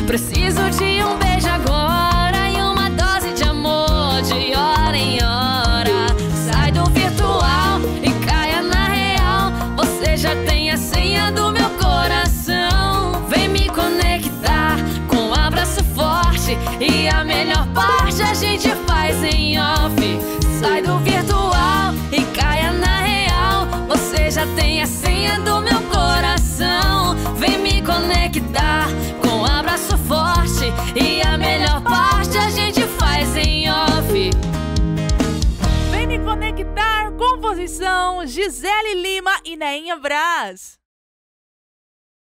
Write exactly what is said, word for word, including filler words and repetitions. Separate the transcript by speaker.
Speaker 1: Preciso de um beijo agora e uma dose de amor de hora em hora. Sai do virtual e caia na real. Você já tem a senha do meu coração. Vem me conectar com um abraço forte, e a melhor parte a gente faz em off. Sai do virtual e caia na real. Você já tem a senha do meu coração. Vem me conectar com um abraço forte, e a melhor parte a gente faz em off.
Speaker 2: Vem me conectar, composição Gisele Lima e Neinha Braz.